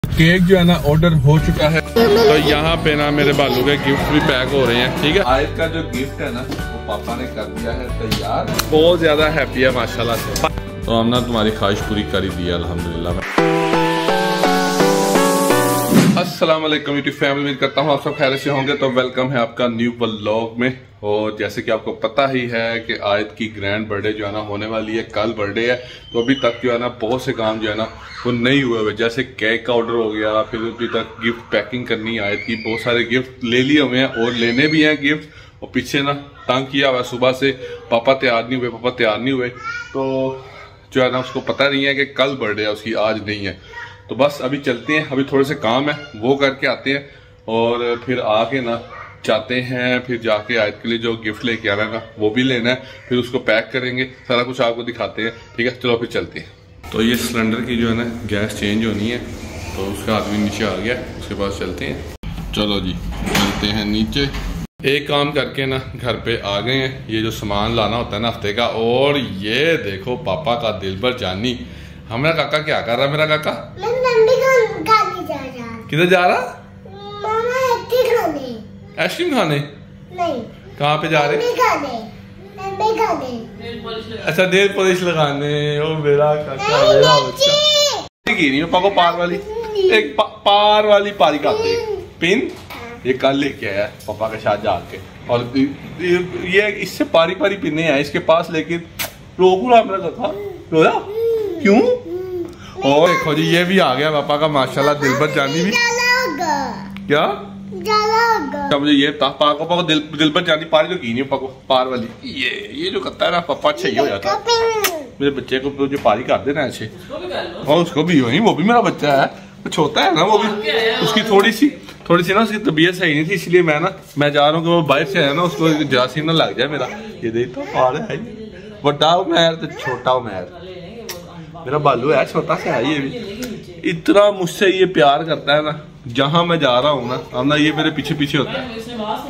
Cake जो है ना ऑर्डर हो चुका है, तो यहाँ पे ना मेरे बालू के गिफ्ट भी पैक हो रहे हैं। ठीक है, आयत का जो गिफ्ट है ना वो पापा ने कर दिया है तैयार। बहुत ज्यादा हैप्पी है माशाल्लाह से। तो हमने तुम्हारी ख्वाहिश पूरी कर ही दी है अल्हम्दुलिल्लाह। अस्सलाम वालेकुम यूट्यूब फैमिली, उम्मीद करता हूँ आप सब खैर से होंगे। तो वेलकम है आपका न्यू व्लॉग में। और जैसे कि आपको पता ही है कि आयत की ग्रैंड बर्थडे जो है ना होने वाली है, कल बर्थडे है। तो अभी तक जो है ना बहुत से काम जो है ना वो नहीं हुए हुए, जैसे केक का ऑर्डर हो गया, फिर अभी तक गिफ्ट पैकिंग करनी है आयत की। बहुत सारे गिफ्ट ले लिए हुए हैं और लेने भी हैं गिफ्ट। और पीछे ना तंग किया हुआ सुबह से, पापा तैयार नहीं हुए। तो जो है ना उसको पता नहीं है कि कल बर्थडे है उसकी, आज नहीं है। तो बस अभी चलते हैं, अभी थोड़े से काम है वो करके आते हैं और फिर आके ना जाते हैं, फिर जाके आयत के लिए जो गिफ्ट लेके आना है ना वो भी लेना है, फिर उसको पैक करेंगे, सारा कुछ आपको दिखाते हैं। ठीक है, चलो फिर चलते हैं। तो ये सिलेंडर की जो है ना गैस चेंज होनी है, तो उसका आदमी नीचे आ गया, उसके पास चलते हैं। चलो जी चलते हैं नीचे। एक काम करके ना घर पे आ गए हैं, ये जो सामान लाना होता है ना हफ्ते का। और ये देखो पापा का दिल भर जानी, हमारा काका क्या कर रहा है? मेरा काका किधर जा रहा? आइसक्रीम खाने? नहीं। कहाँ पे जा रहे? अच्छा नेल पॉलिश लगाने। ओ मेरा काका, मेरा बच्चा। नहीं पापा को पार वाली एक पार वाली पारी काटते पिन ये कल लेके आया पापा के साथ जाके। और ये इससे पारी पारी पिने हैं इसके पास, लेकिन रोक रहा मेरा काका। रोया क्यों? और देखो जी ये भी आ गया पापा का माशाल्लाह दिल भर जानी भी। क्या मुझे ये पापा को दिल भर जानी पारी तो की नहीं पापा को पार वाली। ये जो करता है ना पापा अच्छा ही हो जाता है। मेरे बच्चे को जो पारी कर देना अच्छे, और उसको भी वही, वो भी मेरा बच्चा है, कुछ होता है ना वो भी। उसकी थोड़ी सी ना उसकी तबीयत सही नहीं थी, इसलिए मैं जा रहा हूँ कि वो बाहर से आया ना, उसको जरासीम ना लग जाए मेरा। ये देख तो पार है, बड़ा उमैर तो छोटा उमैर, मेरा बालू है छोटा सा है। ये भी इतना मुझसे ये प्यार करता है ना, जहाँ मैं जा रहा हूँ ना, अब ना ये मेरे पीछे पीछे होता है।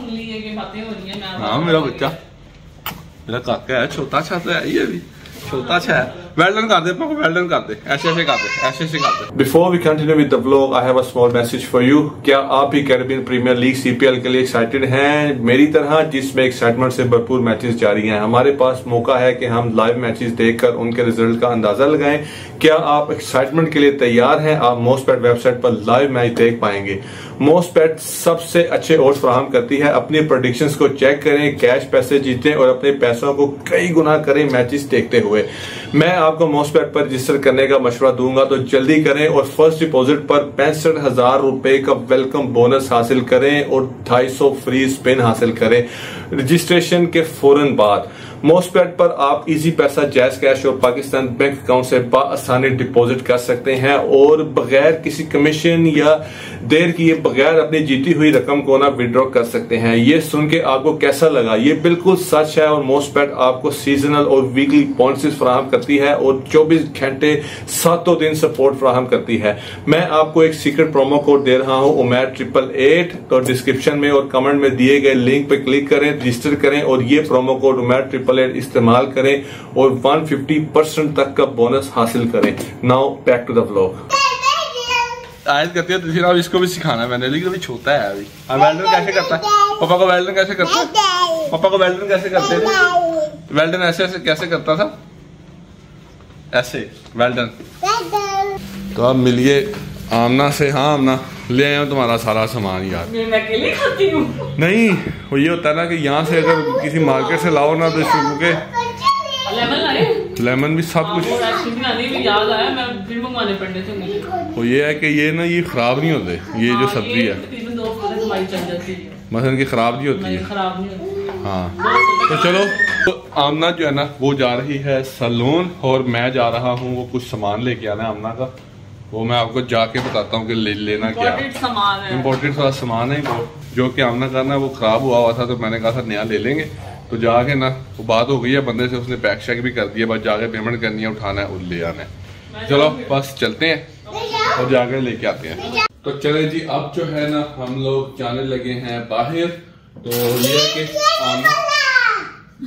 हाँ मेरा बच्चा, मेरा काका है, छोटा सा तो है, ये भी छोटा सा है। वेल्डन कर दे पापा, वेल्डन कर दे, ऐसे कर दे। Before we continue with the vlog, I have a small message for you. क्या आप भी कैरेबियन प्रीमियर लीग CPL के लिए एक्साइटेड हैं मेरी तरह, जिसमें एक्साइटमेंट से भरपूर मैचेस जारी हैं? हमारे पास मौका है कि हम लाइव मैचेस देखकर उनके रिजल्ट का अंदाजा लगाएं। क्या आप एक्साइटमेंट के लिए तैयार हैं? आप मोस्टबेट वेबसाइट पर लाइव मैच देख पाएंगे। मोस्टबेट सबसे अच्छे ओड्स फराहम करती है। अपनी प्रेडिक्शंस को चेक करें, कैश पैसे जीतें और अपने पैसों को कई गुना करें मैचेस देखते हुए। मैं आपको मोस्टबेट पर रजिस्टर करने का मशवरा दूंगा, तो जल्दी करें और फर्स्ट डिपॉजिट पर 65,000 रुपए का वेलकम बोनस हासिल करें और 250 फ्री स्पिन हासिल करें रजिस्ट्रेशन के फौरन बाद। मोस्टबेट पर आप इजी पैसा, जैज कैश और पाकिस्तान बैंक अकाउंट से बआसानी डिपॉजिट कर सकते हैं और बगैर किसी कमीशन या देर किए बगैर अपनी जीती हुई रकम को ना विड्रॉ कर सकते हैं। ये सुन के आपको कैसा लगा? ये बिल्कुल सच है। और मोस्टबेट आपको सीजनल और वीकली पॉइंट्स फराहम करती है और 24 घंटे 7 दिन सपोर्ट फराहम करती है। मैं आपको एक सीक्रेट प्रोमो कोड दे रहा हूँ, उमैर 888। तो डिस्क्रिप्शन में और कमेंट में दिए गए लिंक पे क्लिक करें, रजिस्टर करें और ये प्रोमो कोड उमैर 888 इस्तेमाल करें और 150% तक का बोनस हासिल करें। Now back to the vlog. आयत करती है तो अब इसको भी सिखाना है मैंने, लेकिन अभी छोटा है अभी। वेल्डन कैसे करता है? पापा को वेल्डन कैसे करते हैं? पापा को वेल्डन कैसे करते हैं? वेल्डन ऐसे कैसे करता था? ऐसे वेल्डन। तो अब मिलिए आमना से। हाँ आमना, ले आया हूँ तुम्हारा सारा सामान यार। मैं अकेले खाती हूँ? नहीं, वो ये होता है ना कि यहाँ से अगर किसी मार्केट से लाओ ना तो इसके लेमन भी सब कुछ याद आया, मैं फिर मंगवाने पड़ने थे मुझे। तो ये है कि ये ना ये खराब नहीं होते, ये जो सब्जी है मसलन की खराब नहीं होती है। हाँ तो चलो, तो आमना जो है ना वो जा रही है सैलून और मैं जा रहा हूँ वो कुछ सामान लेके आना है आमना का। वो मैं आपको जाके बताता हूँ कि लेना क्या है। इम्पोर्टेंट थोड़ा सामान है वो, जो कि आमना करना वो खराब हुआ था, तो मैंने कहा था नया ले लेंगे। तो जाके ना वो बात हो गई है बंदे से, उसने पैक शैक भी कर दिया, बस जाके पेमेंट करनी है, उठाना है और ले आना है। चलो बस चलते हैं और जाके लेके आते हैं। तो चले जी, अब जो है ना हम लोग जाने लगे हैं बाहर। तो ये कि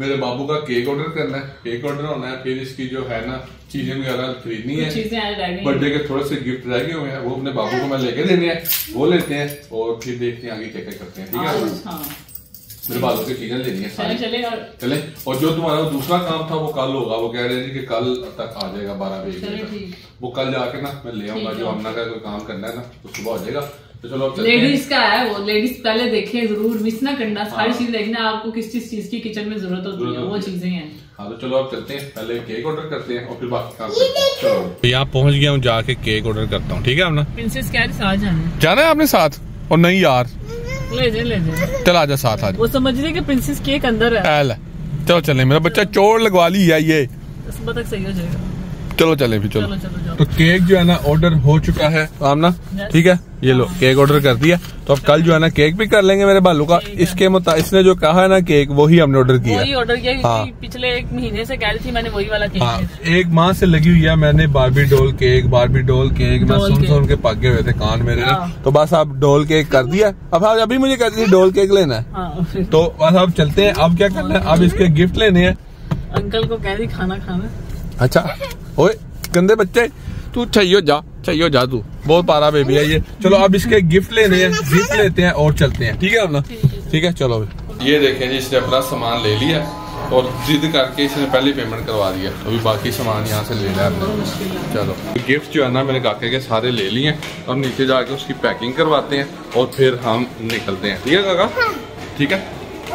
मेरे बाबू का केक ऑर्डर करना है, केक ऑर्डर होना है, फिर इसकी जो है ना चीजें वगैरह खरीदनी है, बर्थडे के थोड़े से गिफ्ट रह गए हुए हैं, वो अपने बाबू को मैं लेके देने हैं, वो लेते हैं और फिर देखते हैं आगे क्या क्या करते हैं। ठीक है, मेरे बालों की चीजें लेनी है चले। और जो तुम्हारा दूसरा काम था वो कल होगा, वो कह रहे थे कि कल तक आ जाएगा 12 बजे, वो कल जाके ना मैं ले आऊंगा। जो अम्ना का कोई काम करना है ना तो सुबह हो जाएगा। तो चलो लेडीज का है वो, लेडीज पहले देखें, जरूर मिस ना करना, सारी चीज देखना आपको किस चीज की किचन में जरूरत होती है, वो चीजें हैं। हाँ तो चलो अब चलते हैं, पहले केक ऑर्डर करते हैं और फिर बाकी काम करते हैं। यहाँ पहुँच गया हूँ, जाके केक ऑर्डर करता हूँ। ठीक है अपना प्रिंसेस कह रही साथ जाना है आपने साथ, और नहीं यार ले जा चल आजा साथ आज। वो समझ रही है कि प्रिंसेस केक अंदर है। चलो चले, मेरा बच्चा चोट लगवा ली है ये, तक सही हो जाएगा। चलो चले फिर चलो। तो केक जो है ना ऑर्डर हो चुका है आमना। ठीक है, ये लो केक ऑर्डर कर दिया। तो अब कल जो है ना केक भी कर लेंगे मेरे बालू का। इसके इसने जो कहा है ना केक वही हमने ऑर्डर किया, वही ऑर्डर किया। हाँ। पिछले 1 महीने से कह रही थी मैंने वही वाला केक। हाँ, 1 माह से लगी हुई है मैंने बारबी डोल केक मैं सुन के पक गए हुए थे कान मेरे ना। तो बस अब डोल केक कर दिया। अब अभी मुझे कहती थी डोल केक लेना है। तो बस अब चलते हैं। अब क्या करना है, अब इसके गिफ्ट लेने हैं। अंकल को कह दी खाना खाना। अच्छा ओए गंदे बच्चे, तू चाहिए जा तू बहुत पारा बेबी है ये। चलो अब इसके गिफ्ट लेने हैं, गिफ्ट लेते हैं और चलते हैं। ठीक है अपना, ठीक है चलो। ये देखें जी, इसने अपना सामान ले लिया और जिद करके इसने पहले पेमेंट करवा दिया। अभी बाकी सामान यहाँ से ले लिया हमने। चलो गिफ्ट जो है ना मेरे काके के सारे ले लिए, अब नीचे जाके उसकी पैकिंग करवाते हैं और फिर हम निकलते हैं। ठीक है काका, ठीक है,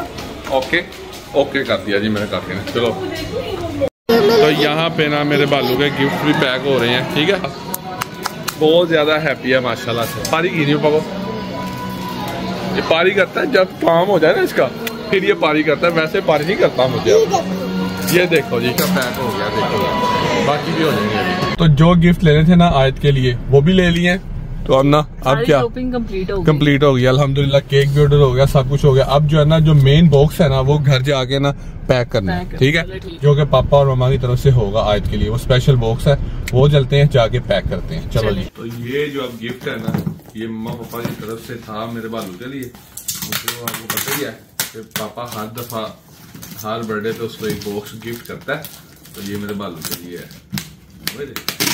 ओके कर दिया जी मेरे काके ने। चलो तो यहाँ पे ना मेरे बालू के गिफ्ट भी पैक हो रहे हैं। ठीक है, बहुत ज्यादा हैप्पी है माशाल्लाह से। पारी की नहीं पको, ये पारी करता है जब काम हो जाए ना इसका, फिर ये पारी करता है, वैसे पारी नहीं करता मुझे। ये देखो जी इसका पैक हो गया, देखो बाकी भी हो जाएंगे अभी। तो जो गिफ्ट लेने थे ना आयत के लिए वो भी ले लिए। तो अब ना अब क्या कंप्लीट हो गया अल्हम्दुलिल्लाह। केक भी ऑर्डर हो गया, सब कुछ हो गया। अब जो है ना जो मेन बॉक्स है ना वो घर जाके ना पैक करना है। ठीक है, जो कि पापा और मम्मा की तरफ से होगा आयत के लिए, वो स्पेशल बॉक्स है, वो चलते हैं जाके पैक करते हैं। चलो जी। तो ये जो अब गिफ्ट है ना ये मम्मा पापा की तरफ से था मेरे बालू के लिए। तो आपको पता ही है कि पापा हर दफा हर बर्थडे पे उसको एक बॉक्स गिफ्ट करता है। तो ये मेरे बालू के लिए है।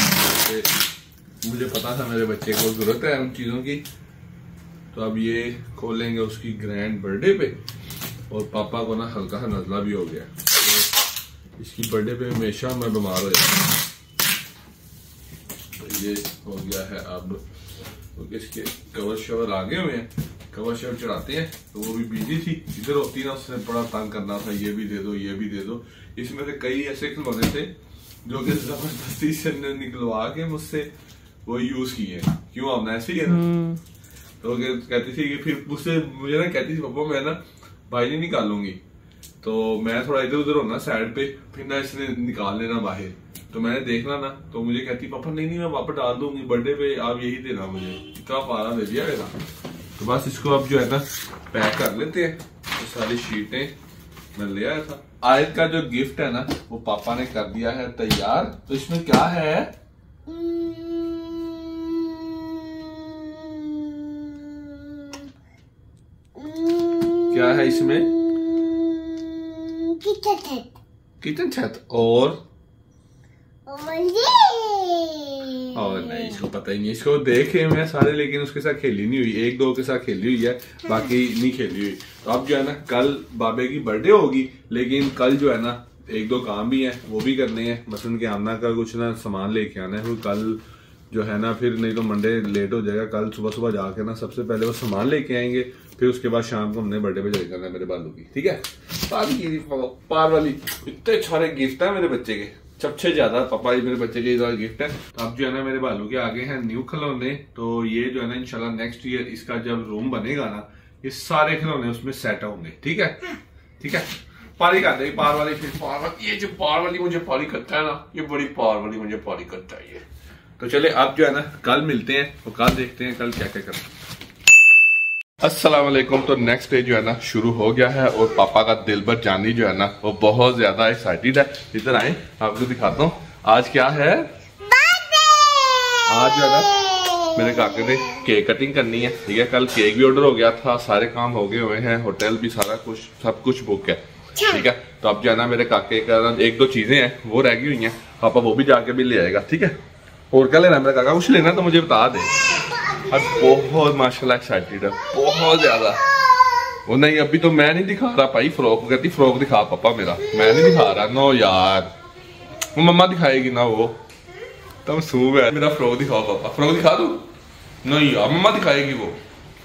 मुझे पता था मेरे बच्चे को जरूरत है उन चीजों की। तो अब ये खोलेंगे उसकी ग्रैंड बर्थडे पे। और पापा को ना हल्का सा नजला भी हो गया, तो इसकी बर्थडे पे हमेशा मैं बीमार हो जाता हूँ। तो ये हो गया है अब, तो इसके कवर शवर आगे हुए हैं, कवर शवर चढ़ाते हैं। तो वो भी बिजी थी, इधर होती ना उसने बड़ा तंग करना था, ये भी दे दो ये भी दे दो। इसमें से कई ऐसे खिलौने थे जो कि जबरदस्ती से निकलवा के मुझसे वो यूज किए। क्यों हमने ऐसे ही है ना। तो कहती थी कि फिर मुझसे मुझे ना कहती थी पापा मैं ना भाई नहीं निकालूंगी, तो मैं थोड़ा इधर उधर होना साइड पे, फिर ना इसने निकाल लेना बाहर। तो मैंने देखना ना, तो मुझे कहती पापा नहीं मैं वापस डाल दूंगी, बर्थडे पे आप यही देना मुझे। इतना पारा दे दिया मेरा। तो बस इसको अब जो है ना पैक कर लेते हैं। तो सारी शीटें मैं ले आया था। आयत का जो गिफ्ट है ना वो पापा ने कर दिया है तैयार। तो इसमें क्या है, क्या है इसमें, किचन छत और नहीं इसको पता ही नहीं। इसको देखे मैं सारे, लेकिन उसके साथ खेली नहीं हुई, 1-2 के साथ खेली हुई है, बाकी नहीं खेली हुई। तो अब जो है ना कल बाबे की बर्थडे होगी, लेकिन कल जो है ना 1-2 काम भी है वो भी करने हैं। मसलन के आमना का कुछ ना सामान लेके आना है, कल जो है ना फिर नहीं तो मंडे लेट हो जाएगा। कल सुबह जाके ना सबसे पहले वो सामान लेके आएंगे, फिर उसके बाद शाम को हमने बर्थडे पे चले जाना है मेरे बालू की। ठीक है, पार वाली इतने सारे गिफ्ट है मेरे बच्चे के, सबसे ज्यादा पापा जी मेरे बच्चे के गिफ्ट है। अब जो है ना मेरे बालू के आगे हैं न्यू खिलौने। तो ये जो है ना इंशाल्लाह नेक्स्ट ईयर इसका जब रूम बनेगा ना ये सारे खिलौने उसमें सेट होंगे। ठीक है, ठीक है। पारी करते हैं पार वाली, फिर पार वाली। ये जो पार वाली मुझे पारी करता है ना, ये बड़ी पार वाली मुझे पारी करता है ये। तो चले अब जो है ना कल मिलते हैं, तो कल देखते हैं कल क्या क्या करते हैं। अस्सलाम वालेकुम। तो नेक्स्ट डे जो है ना शुरू हो गया है और पापा का दिलबर जानी जो है ना वो बहुत ज्यादा एक्साइटेड है। इधर आए आपको दिखाता हूँ आज क्या है। आज जो है ना मेरे काके ने केक कटिंग करनी है। ठीक है, कल केक भी ऑर्डर हो गया था, सारे काम हो गए हुए हैं, होटल भी सारा कुछ सब कुछ बुक है। ठीक है। तो अब जो है ना मेरे काके का 1-2 चीजें हैं वो रह गई हुई हैं, पापा वो भी जाके भी ले आएगा, ठीक है। और क्या लेना है मेरा काका? कुछ लेना तो मुझे बता दे। अब बहुत माशाल्लाह एक्साइटेड है, बहुत ज्यादा। वो नहीं अभी तो मैं नहीं दिखा रहा भाई, फ्रॉक कहती फ्रॉक दिखा पापा मेरा, मैं नहीं दिखा रहा। नो यार वो मम्मा दिखाएगी ना, वो तब सूब है। मेरा फ्रॉक दिखाओ पापा, फ्रॉक दिखा दो। नहीं यार मम्मा दिखाएगी वो।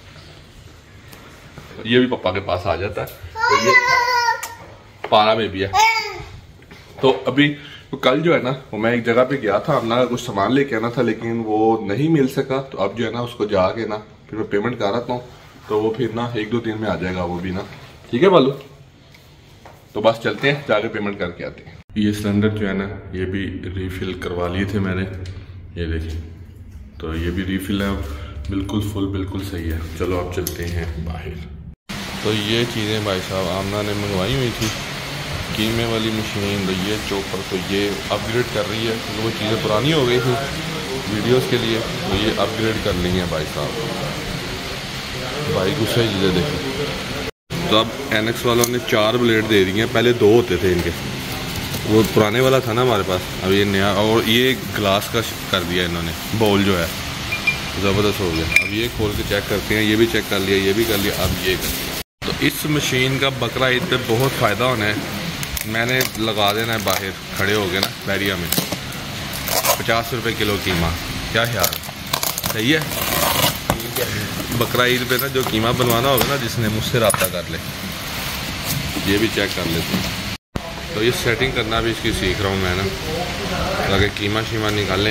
ये भी पापा के पास आ जाता है। तो ये पारा में भी है। तो अभी तो कल जो है ना वो मैं एक जगह पे गया था, अपना कुछ सामान लेके आना था, लेकिन वो नहीं मिल सका। तो अब जो है ना उसको जाके ना फिर मैं पेमेंट कर रहा हूँ, तो वो फिर ना 1-2 दिन में आ जाएगा वो भी ना, ठीक है बालू। तो बस चलते हैं, जाके पेमेंट करके आते हैं। ये सिलेंडर जो है ना ये भी रिफिल करवा लिए थे मैंने, ये देखिए। तो ये भी रिफिल है, बिल्कुल फुल, बिल्कुल सही है। चलो अब चलते हैं बाहर। तो ये चीज़ें भाई साहब आमना ने मंगवाई हुई थी, कीमे वाली मशीन, तो ये चॉपर, तो ये अपग्रेड कर रही है। तो वो चीज़ें पुरानी हो गई थी वीडियोस के लिए, तो ये अपग्रेड कर ली हैं भाई साहब। भाई गुस्से चीज़ें देखो। तो अब एनएक्स वालों ने 4 ब्लेड दे दिए हैं, पहले 2 होते थे इनके। वो पुराने वाला था ना हमारे पास, अब ये नया, और ये ग्लास का कर दिया इन्होंने, बाउल जो है ज़बरदस्त हो गया। अब ये खोल के चेक करते हैं, ये भी चेक कर लिया, ये भी कर लिया, अब ये कर लिया। तो इस मशीन का बकरा ईद पे बहुत फ़ायदा होना है। मैंने लगा देना है बाहर खड़े हो गए ना बैरिया में, 50 रुपये किलो कीमा, क्या ख्याल सही है? बकरा ईद पे ना जो कीमा बनवाना होगा ना, जिसने मुझसे रब्ता कर ले। ये भी चेक कर लेते हैं। तो ये सेटिंग करना भी इसकी सीख रहा हूँ मैं ना, ताकि कीमा शीमा निकालें।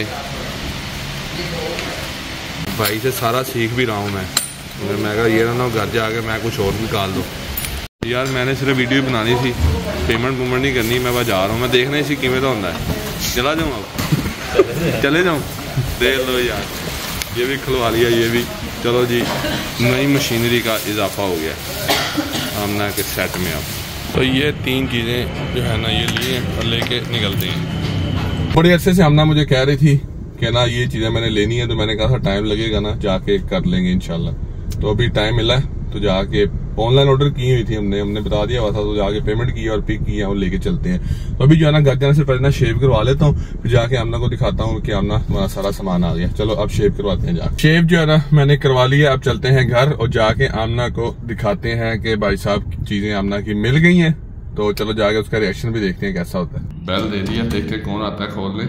भाई से सारा सीख भी रहा हूँ मैं कहा ये ना घर जाके मैं कुछ और निकाल दूँ। यार मैंने सिर्फ वीडियो बनानी थी, पेमेंट वूमेंट नहीं करनी। मैं बस जा रहा हूँ, मैं देखना इसी कीमत होता है। चला जाऊँ अब चले जाऊँ, देख लो यार ये भी खुलवा लिया, ये भी। चलो जी, नई मशीनरी का इजाफा हो गया आमना के सेट में। अब तो ये 3 चीज़ें जो है ना ये लिए और लेके निकलते हैं। थोड़ी अरसे से आमना मुझे कह रही थी कि ना ये चीज़ें मैंने लेनी है, तो मैंने कहा था टाइम लगेगा ना, जाके कर लेंगे इंशाल्लाह। तो अभी टाइम मिला है, तो जाके ऑनलाइन ऑर्डर की हुई थी हमने बता दिया हुआ था, तो जाके पेमेंट की और पिक किया और लेके चलते हैं। तो अभी जो है ना घर जाने से पहले ना शेव करवा लेता हूँ, फिर जाके आमना को दिखाता हूँ कि आमना हमारा सारा सामान आ गया। चलो अब शेव करवाते हैं जाके। शेव जो है ना मैंने करवा लिया, अब चलते हैं घर और जाके आमना को दिखाते हैं कि भाई साहब चीजें आमना की मिल गई हैं। तो चलो जाके उसका रिएक्शन भी देखते हैं कैसा होता है। बेल दे दिया, देखते कौन आता है खोलने।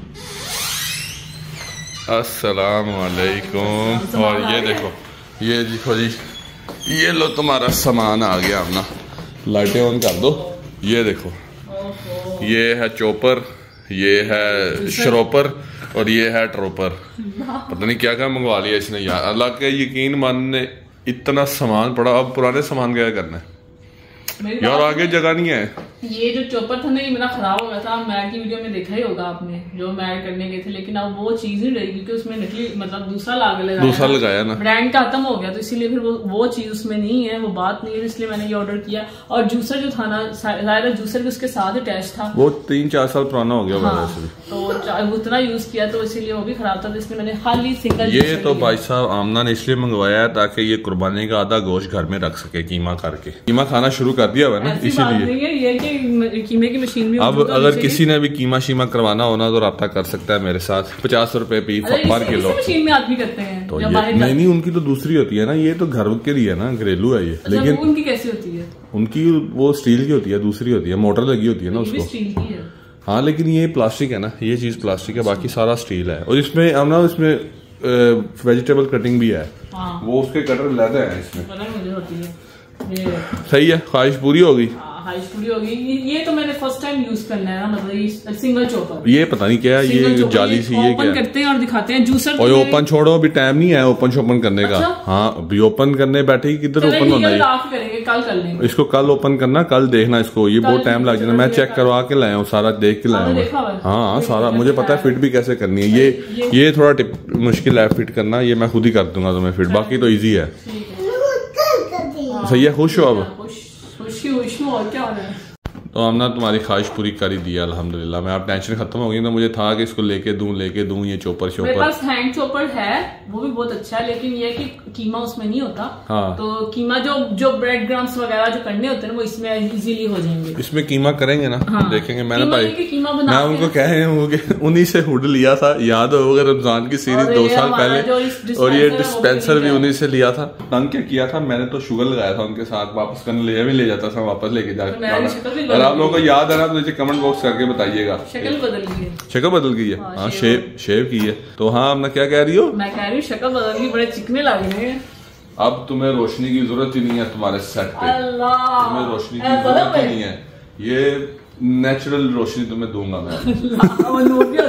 अस्सलाम वालेकुम। और ये देखो, ये देखो जी, ये लो तुम्हारा सामान आ गया अपना। लाइटें ऑन कर दो। ये देखो, ये है चॉपर, ये है श्रोपर और ये है ट्रोपर। पता नहीं क्या क्या मंगवा लिया इसने यार। अल्लाह के यकीन मानने इतना सामान पड़ा, अब पुराने सामान क्या करना है यार, आगे जगह नहीं है। ये जो चॉपर था ना ये मेरा खराब हो गया था, मैड की वीडियो में देखा ही होगा आपने, जो मैड करने गए थे। लेकिन अब वो चीज ही रही, क्योंकि उसमें नकली मतलब दूसरा लगाया ना, ब्रांड का खत्म हो गया, तो इसीलिए फिर वो चीज उसमें नहीं है, वो बात नहीं है, इसलिए मैंने ये ऑर्डर किया। और जूसर जो था ना, जाहिर जूसर भी उसके साथ अटैच था, वो 3-4 साल पुराना हो गया। हाँ, तो उतना यूज किया तो इसीलिए वो भी खराब था, तो इसलिए मैंने खाली सिंगल। ये तो भाई साहब आमना ने इसलिए मंगवाया है ताकि ये कुर्बानी का आधा गोश्त घर में रख सके, कीमा करके। कीमा खाना शुरू कर दिया हुआ ना, इसीलिए। ये कि कीमे की मशीन भी अब अगर किसी ने भी कीमा शीमा करवाना हो ना तो राब्ता कर सकता है मेरे साथ। 50 रुपए पी पर किलो मशीन में आदमी करते हैं तो नहीं, उनकी तो दूसरी होती है ना, ये तो घर के लिए ना, घरेलू है ये। लेकिन उनकी कैसी होती है? उनकी वो स्टील की होती है, दूसरी होती है, मोटर लगी होती है ना उसको। स्टील की है हाँ, लेकिन ये प्लास्टिक है ना, ये चीज प्लास्टिक है, बाकी सारा स्टील है। और इसमें हम ना इसमें वेजिटेबल कटिंग भी है, वो उसके कटर लेते हैं इसमें। सही है, ख्वाहिश पूरी होगी। ये तो मैंने फर्स्ट टाइम यूज करना है ना, मतलब सिंगल चॉपर। ये पता नहीं क्या है, ये जाली सी, ये ओपन करते हैं और दिखाते हैं जूसर। और ओपन छोड़ो, अभी टाइम नहीं है ओपन शोपन करने का। हाँ, अभी ओपन करने बैठे ही किधर ओपन होना है, कल कर लेंगे इसको, कल ओपन करना, कल देखना इसको, ये बहुत टाइम लग जाना। मैं चेक करवा के लाया हूँ, सारा देख के लाया हूँ। हाँ, सारा मुझे पता है फिट भी कैसे करनी है। ये थोड़ा मुश्किल है फिट करना, ये मैं खुद ही कर दूंगा तुम्हें फिट, बाकी तो ईजी है। सही है, खुश हो अब? खुशी और क्या हो रहा है? तो हमने तुम्हारी ख्वाहिश पूरी कर ही दी अल्हम्दुलिल्लाह। मैं अब टेंशन खत्म हो गई, तो मुझे था कि इसको लेके दूं ये चॉपर शॉपर। मेरे पास हैंड चॉपर है, वो भी बहुत अच्छा है, लेकिन ये कि कीमा उसमें नहीं होता। हाँ। तो कीमा जो ब्रेड क्रम्स वगैरह जो करने होते हैं वो इसमें इजीली हो जाएंगे। इसमें कीमा करेंगे ना। हाँ। देखेंगे। मैंने भाई मैं उनको कह रही हूँ कि उन्हीं से हुड लिया था, याद होगा रमजान की सीरीज 2 साल पहले, और ये डिस्पेंसर भी उन्हीं से लिया था। तंग क्या किया था मैंने, तो शुगर लगाया था उनके साथ, वापस करने ले जाता था, वापस लेके जाता। अगर आप लोगों को याद है ना तो नीचे कमेंट बॉक्स करके बताइएगा। शक्ल बदल गई है। हाँ, शेव की है। तो हाँ, अब क्या कह रही हो? मैं कह रही हूँ शक्ल बदल गई, बड़े चिकने लग रहे हैं। अब तुम्हें रोशनी की जरूरत ही नहीं है तुम्हारे सेट पे। तुम्हें रोशनी की जरूरत ही नहीं है, ये नेचुरल रोशनी तुम्हें दूंगा मैं। नूर भी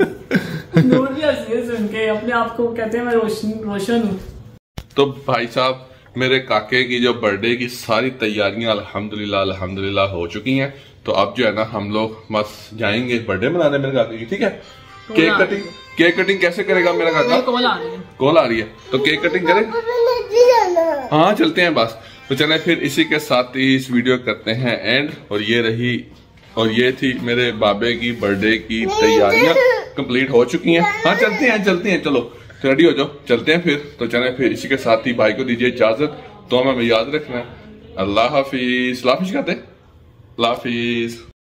सुन के अपने आप को कहते हैं मैं रोशन हूँ। तो भाई साहब, मेरे काके की जो बर्थडे की सारी तैयारियां अल्हम्दुलिल्लाह हो चुकी हैं। तो अब जो है ना हम लोग बस जाएंगे बर्थडे मनाने मेरे काके की। ठीक है, केक कटिंग कैसे करेगा मेरा काका? कॉल आ रही है तो केक कटिंग करें। हाँ चलते हैं बस। तो चले फिर इसी के साथ ही इस वीडियो करते हैं एंड। और ये थी मेरे बाबे की बर्थडे की तैयारियां कंप्लीट हो चुकी हैं। हाँ चलते हैं चलो रेडी हो जाओ, चलते हैं फिर। तो चले फिर इसी के साथ ही भाई को दीजिए इजाजत। तो हमें याद रखना है। अल्लाह हाफिज। कहते अल्लाह हाफिज।